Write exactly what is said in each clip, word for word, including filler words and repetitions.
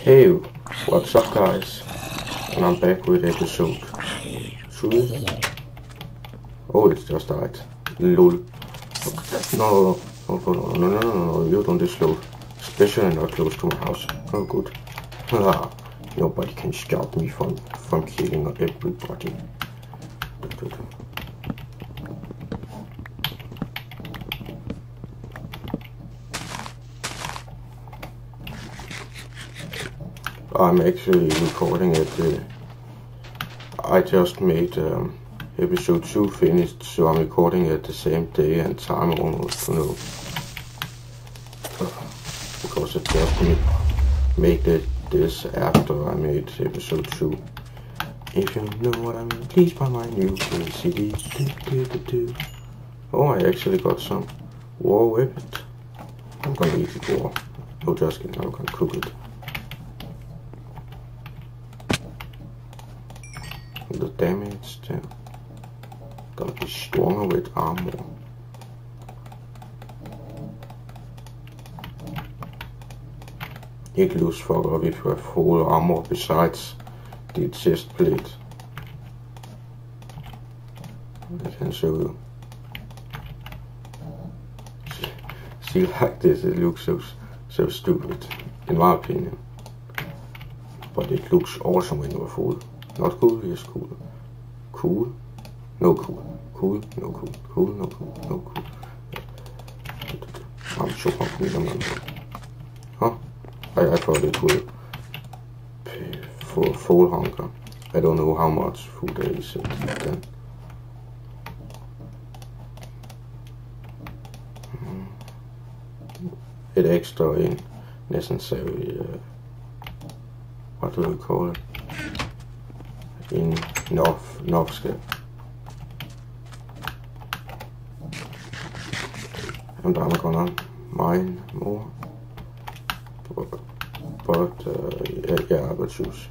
Hey, what's up guys? And I'm back with episode three. Oh, it's just died. Lol. No, no, no, no, no, no, no, no, you don't explode. Especially not close to my house. Oh, good. Ah, nobody can stop me from, from killing everybody. I'm actually recording it. Uh, I just made um, episode two finished, so I'm recording it the same day and time almost, you know. Because I just made it this after I made episode two. If you know what I mean, please buy my new C D. Oh, I actually got some war weapons. I'm gonna eat it raw. No, just kidding, I'm gonna cook it. The damage there. Gonna be stronger with armor. It looks fuck up if you have full armor besides the chest plate. I can show you. See, like this, it looks so so stupid, in my opinion. But it looks awesome when you're full. Not cool, yes cool. Cool, no cool. Cool, no cool. Cool, no cool. No cool. I'm so hungry, man. Huh? I, I thought it would pay for full hunger. I don't know how much food there is then. It extra in necessary, uh, what do we call it? In North, Northscape. And I'm gonna mine more. But, but uh, yeah, yeah, I will choose.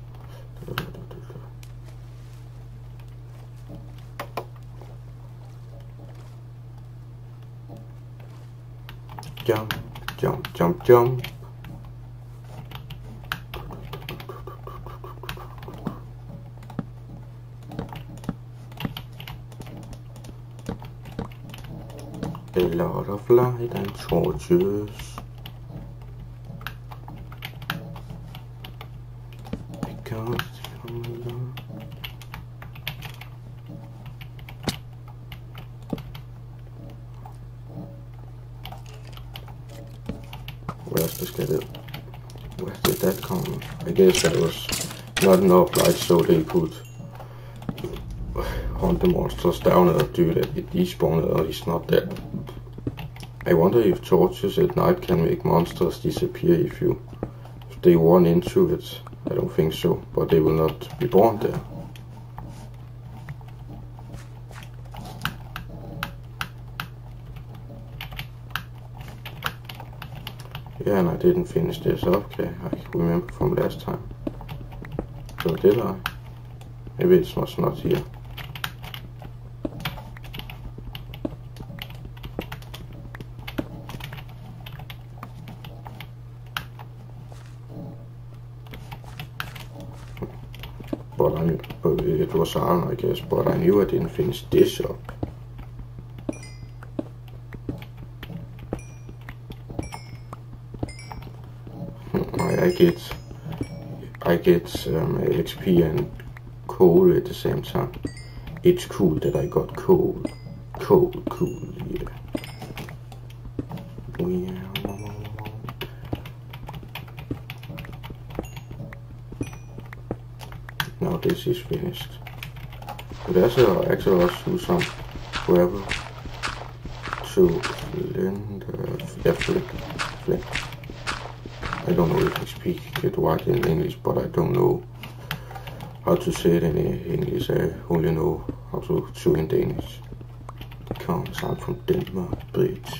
Jump, jump, jump, jump. A lot of light and torches. Because where's the schedule? Where did that come? I guess there was not enough light so they could hunt the monsters down and do that. It despawned or it's not there. I wonder if torches at night can make monsters disappear if you if they run into it. I don't think so, but they will not be born there. Yeah, and I didn't finish this up, okay, I remember from last time. So did I? Maybe it's not, not here. But I, but it was iron, I guess, but I knew I didn't finish this up. I, I get, I get um, X P and coal at the same time. It's cool that I got coal. Coal, cool, yeah. Yeah. Now this is finished. But there's uh, actually also do some gravel to flint, uh, yeah, flint, flint. I don't know if I speak it right in English, but I don't know how to say it in English. I only know how to say it in Danish. Because I'm from Denmark, bitch.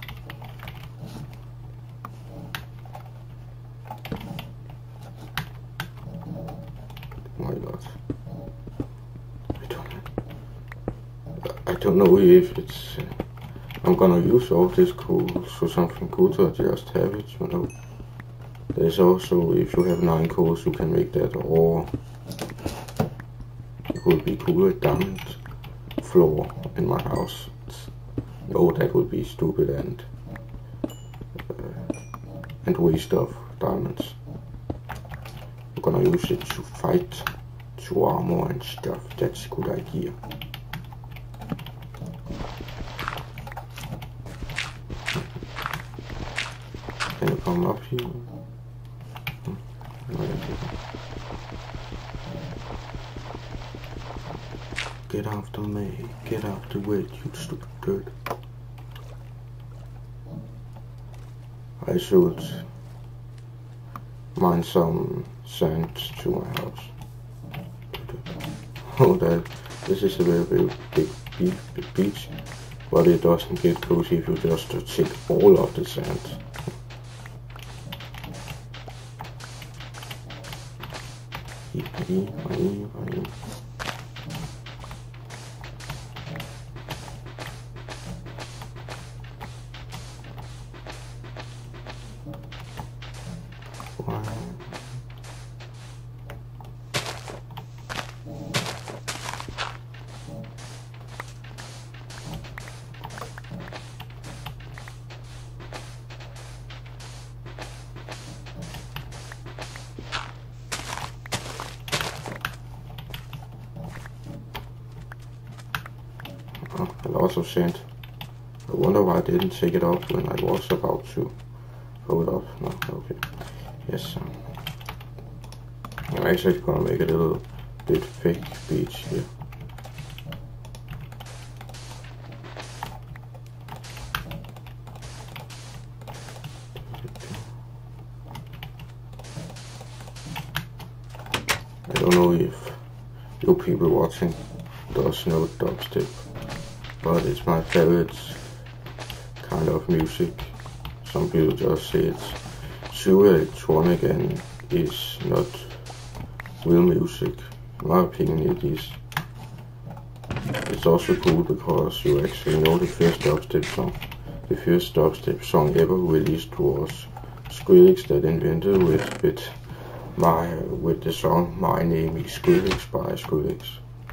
My god. I don't know. I don't know if it's... Uh, I'm gonna use all this coal for something good or just have it, you know. There's also, if you have nine cores, you can make that, or it would be cool, a diamond floor in my house. No, that would be stupid and uh, and waste of diamonds. I'm gonna use it to fight, to armor and stuff. That's a good idea. Can you come up here? Get after me, get out the way, you stupid dirt. I should mine some sand to my house. Oh, that this is a very, very big, big, big beach, but it doesn't get cozy if you just take all of the sand. A lot of sand. I wonder why I didn't take it up when I was about to hold up. No, okay. Yes. Um, I'm actually gonna make a little bit fake beach here. I don't know if you people watching does know dubstep, but it's my favorite kind of music. Some people just say it's too electronic and is not real music. In my opinion, it is. It's also cool because you actually know the first dubstep song. The first dubstep song ever released was Skrillex that invented with with my with the song "My Name Is Skrillex" by Skrillex.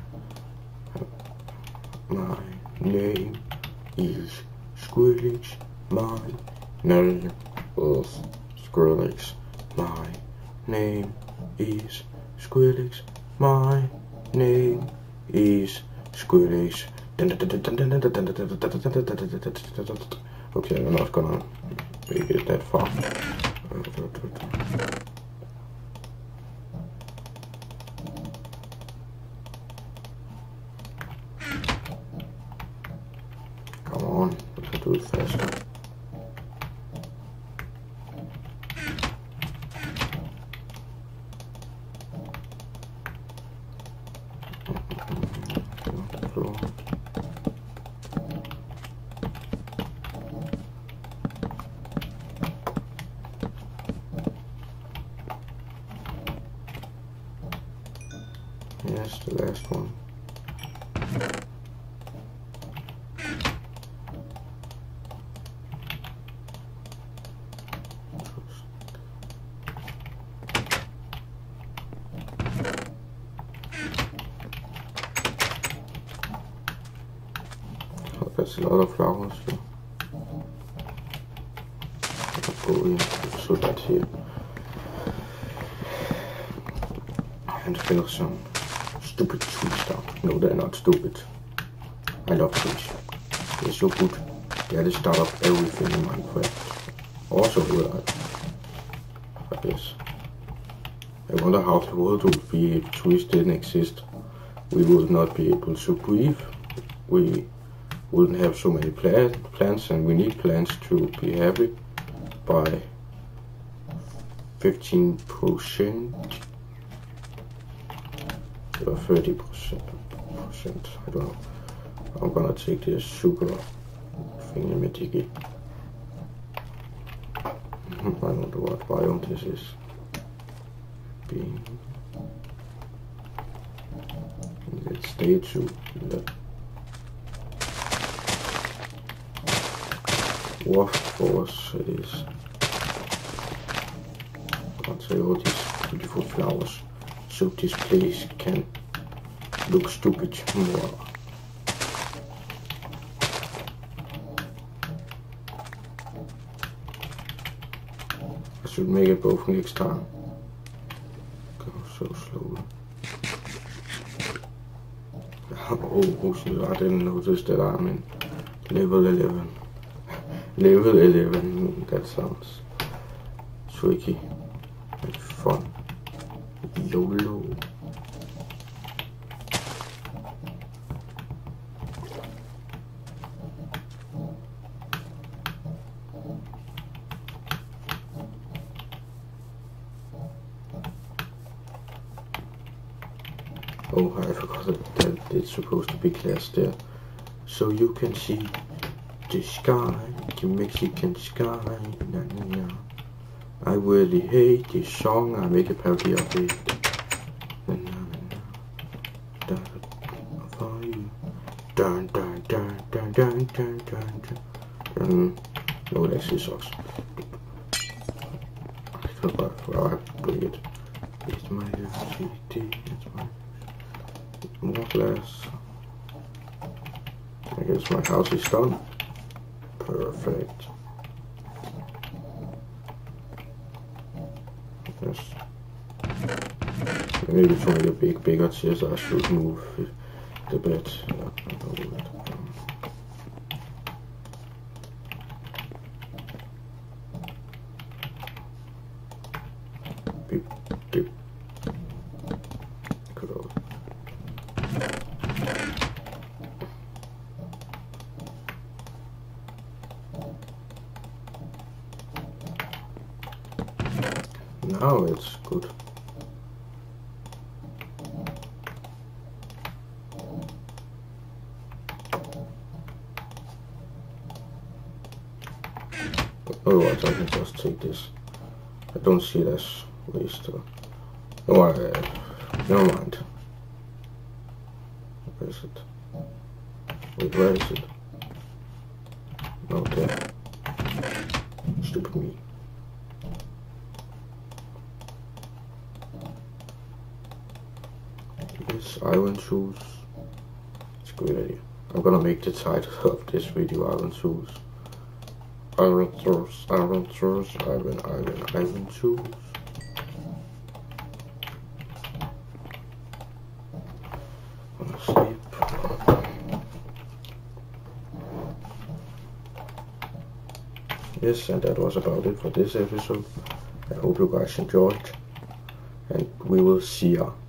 My name is Skrillex. My name is Skrillex. My name is Skrillex. My name is Skrillex. Okay, I'm not gonna make it that far. Come on, let's do it faster. Yes, the last one. Oh, that's a lot of flowers. So I'll go in, so that here, and fill some stupid trees down. No, they're not stupid. I love trees. They're so good. They're the start of everything in Minecraft. Also real life, I guess. I wonder how the world would be if trees didn't exist. We would not be able to breathe. We wouldn't have so many plant, plants, and we need plants to be happy by fifteen percent. Or thirty percent, I don't know. I'm gonna take this sugar thingy-majiggy. I don't know what biome this is. Being. Let's stay to that. Waft force it is. Onto all these beautiful flowers, so this place can look stupid more. I should make it both next time. Go so slowly. Oh, so I didn't notice that I'm in level eleven. Level eleven, that sounds tricky and fun. YOLO. Oh, I forgot that it's supposed to be glass there, so you can see the sky, the Mexican sky. Nah, nah, nah. I really hate this song. I make a parody of it. Nah, nah, nah, nah. For you. Dun dun dun dun dun dun dun dun. No, that actually sucks. I forgot where I put it. It's my C D. It's my more glass. I guess my house is done. Perfect. Yes. Maybe try to big bigger chairs. I should move the bed. Beep, beep. Good. Now it's good. Otherwise I can just take this. I don't see it as waste. No, I, uh, never mind. Where is it? Wait, where is it? No, there. Stupid me. Yes, iron shoes. It's a great idea. I'm gonna make the title of this video iron shoes. Iron shoes, iron shoes, iron, iron, iron shoes. I'm gonna sleep. Yes, and that was about it for this episode. I hope you guys enjoyed, and we will see ya